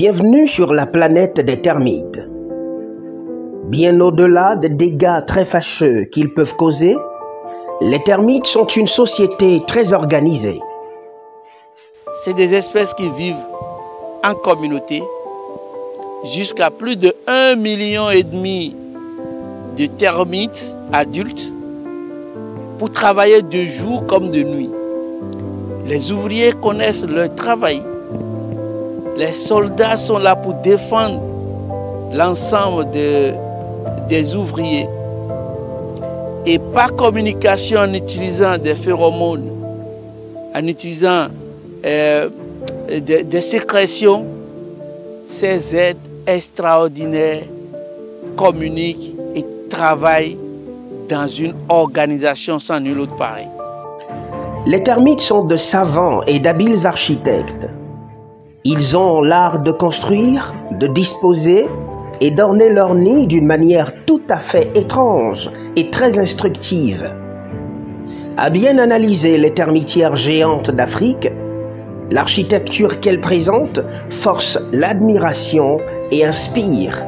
Bienvenue sur la planète des termites. Bien au-delà des dégâts très fâcheux qu'ils peuvent causer, les termites sont une société très organisée. C'est des espèces qui vivent en communauté, jusqu'à plus de 1,5 million de termites adultes pour travailler de jour comme de nuit. Les ouvriers connaissent leur travail. Les soldats sont là pour défendre l'ensemble des ouvriers. Et par communication en utilisant des phéromones, en utilisant des sécrétions, ces êtres extraordinaires communiquent et travaillent dans une organisation sans nul autre pareil. Les termites sont de savants et d'habiles architectes. Ils ont l'art de construire, de disposer et d'orner leur nid d'une manière tout à fait étrange et très instructive. À bien analyser les termitières géantes d'Afrique, l'architecture qu'elles présentent force l'admiration et inspire.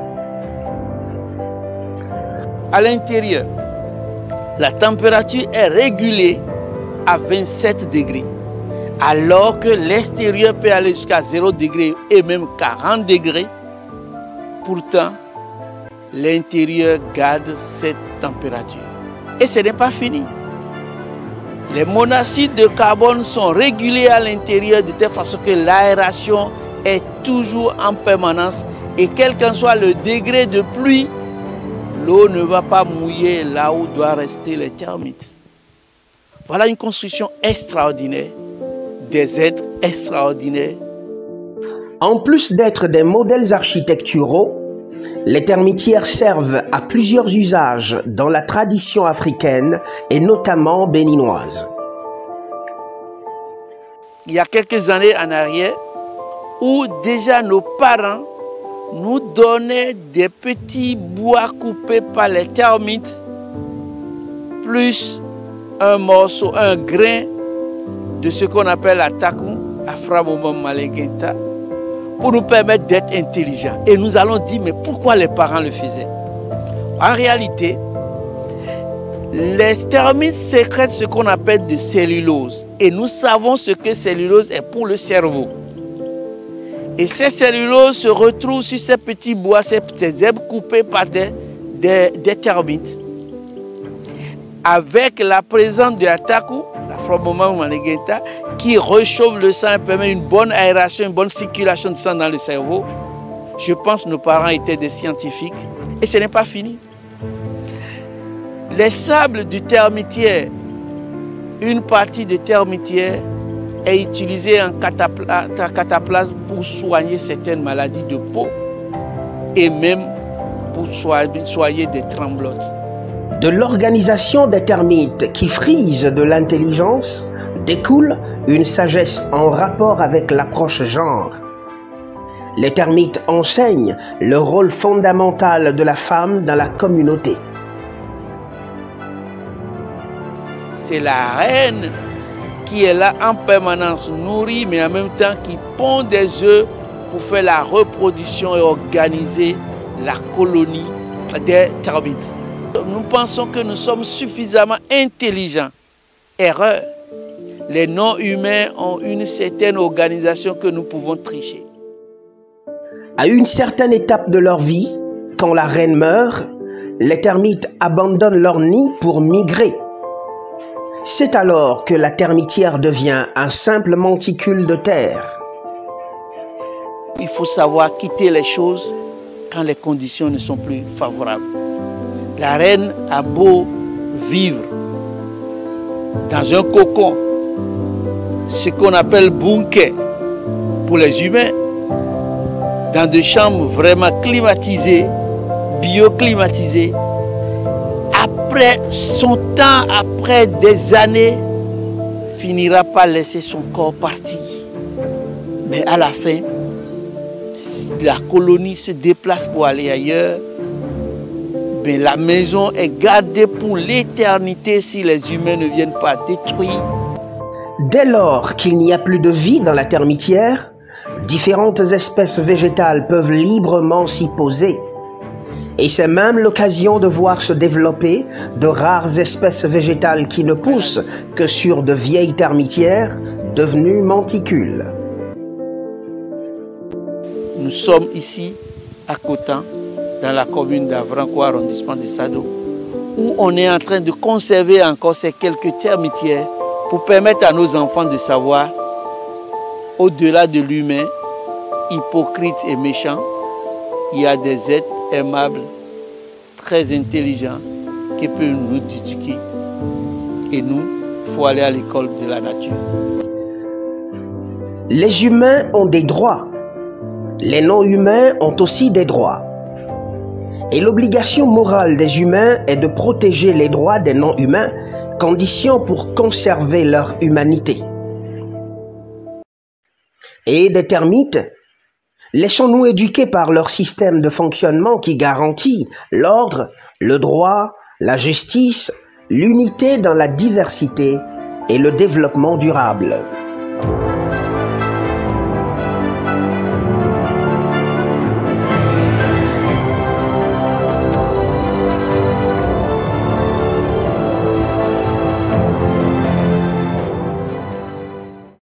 À l'intérieur, la température est régulée à 27 degrés, alors que l'extérieur peut aller jusqu'à 0 degré et même 40 degrés. Pourtant, l'intérieur garde cette température. Et ce n'est pas fini. Les monoxydes de carbone sont régulés à l'intérieur de telle façon que l'aération est toujours en permanence et quel qu'en soit le degré de pluie, l'eau ne va pas mouiller là où doivent rester les termites. Voilà une construction extraordinaire, des êtres extraordinaires. En plus d'être des modèles architecturaux, les termitières servent à plusieurs usages dans la tradition africaine et notamment béninoise. Il y a quelques années en arrière, où déjà nos parents nous donnaient des petits bois coupés par les termites, plus un morceau, un grain de ce qu'on appelle la takou, Aframomom Malengenta, pour nous permettre d'être intelligents. Et nous allons dire, mais pourquoi les parents le faisaient? En réalité, les termites sécrètent ce qu'on appelle de cellulose. Et nous savons ce que cellulose est pour le cerveau. Et ces celluloses se retrouvent sur ces petits bois, ces herbes coupées par des termites. Avec la présence de la takou, la Aframomom Malengenta, qui réchauffe le sang et permet une bonne aération, une bonne circulation du sang dans le cerveau. Je pense que nos parents étaient des scientifiques et ce n'est pas fini. Les sables du termitière, une partie de termitière est utilisée en cataplasme pour soigner certaines maladies de peau et même pour soigner des tremblotes. De l'organisation des termites qui frise de l'intelligence découle une sagesse en rapport avec l'approche genre. Les termites enseignent le rôle fondamental de la femme dans la communauté. C'est la reine qui est là en permanence, nourrie, mais en même temps qui pond des œufs pour faire la reproduction et organiser la colonie des termites. Nous pensons que nous sommes suffisamment intelligents. Erreur. Les non-humains ont une certaine organisation que nous pouvons tricher. À une certaine étape de leur vie, quand la reine meurt, les termites abandonnent leur nid pour migrer. C'est alors que la termitière devient un simple monticule de terre. Il faut savoir quitter les choses quand les conditions ne sont plus favorables. La reine a beau vivre dans un cocon, ce qu'on appelle bunker pour les humains, dans des chambres vraiment climatisées, bioclimatisées. Après son temps, après des années, finira par laisser son corps partir. Mais à la fin, la colonie se déplace pour aller ailleurs. Mais la maison est gardée pour l'éternité si les humains ne viennent pas détruire. Dès lors qu'il n'y a plus de vie dans la termitière, Différentes espèces végétales peuvent librement s'y poser. Et c'est même l'occasion de voir se développer de rares espèces végétales qui ne poussent que sur de vieilles termitières devenues monticules. Nous sommes ici à Kotan, dans la commune d'Avranco, arrondissement de Sado, où on est en train de conserver encore ces quelques termitières pour permettre à nos enfants de savoir, au-delà de l'humain, hypocrite et méchant, il y a des êtres aimables, très intelligents, qui peuvent nous éduquer. Et nous, il faut aller à l'école de la nature. Les humains ont des droits. Les non-humains ont aussi des droits. Et l'obligation morale des humains est de protéger les droits des non-humains, condition pour conserver leur humanité. Et des termites, laissons-nous éduquer par leur système de fonctionnement qui garantit l'ordre, le droit, la justice, l'unité dans la diversité et le développement durable.